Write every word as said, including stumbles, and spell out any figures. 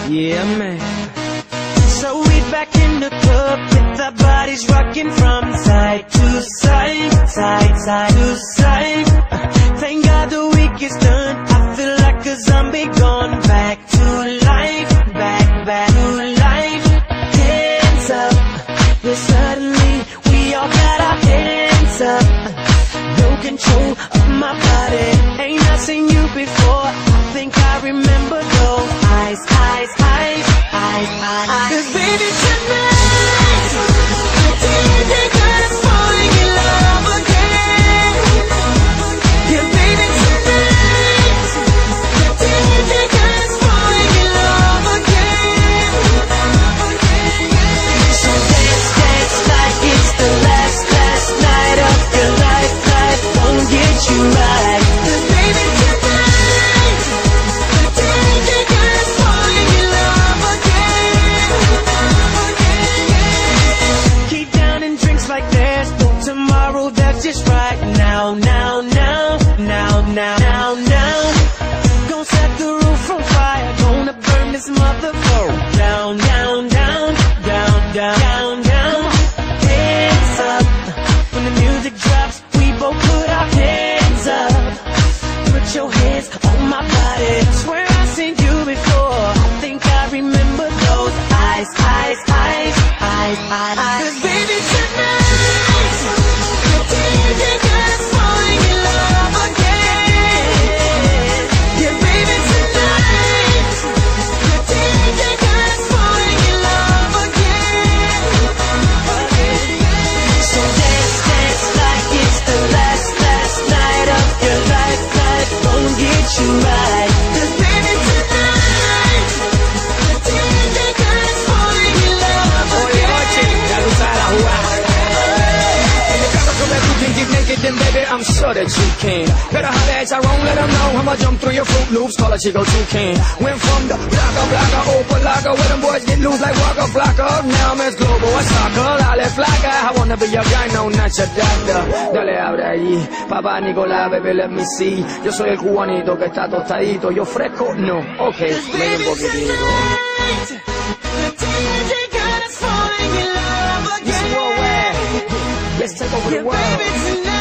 Yeah, man. So we back in the club with our bodies rocking from side to side, side, side to side. Uh, thank God the week is done. I feel like a zombie gone back to life, back, back to life. Hands up, but suddenly we all got our hands up. No control of my body. Ain't I seen you before? I think I remember those eyes, eyes, eyes, eyes, eyes. 'Cause baby tonight, the D J got us falling in love again. Yeah, baby tonight, the D J got us falling in love again. So dance, dance like it's the last, last night of your life. Life won't get you right. 'Cause baby tonight, the D J got us falling in love again. Keep down and drinks like there's no tomorrow. That's just right now, now, now, now, now, now, now. Gonna set the roof on fire. Gonna burn this motherfucker down, down, down, down, down, down, down. Hands up when the music drops. We both put our hands up. Put your hands on my body. Swear I've seen you before. I think I remember those eyes, eyes, eyes, eyes, eyes, eyes. 'Cause baby tonight, the D J got us falling in love again. Yeah, baby tonight, the D J got us falling in love again. So dance, dance like it's the last, last night of your life. Life won't get you right. 'Cause baby tonight, the D J got us falling in love again. Ya tú sabes la jugada. And you gotta come back, you can get naked, then baby, I'm sure that you can. Better holler at Tyrone, let him know I'ma jump through your Fruit Loops, call a Chico Toucan. Went from the blocker, blocker, open locker, where them boys get loose like Waka Flocka. Now I'm as global as soccer, dale flaca. I wanna be your guy, no, not your doctor. Dale, abre allí, papá Nicolás, baby, let me see. Yo soy el cubanito que está tostadito, yo fresco, no, ok, medio un poquitito. Let's take over the world.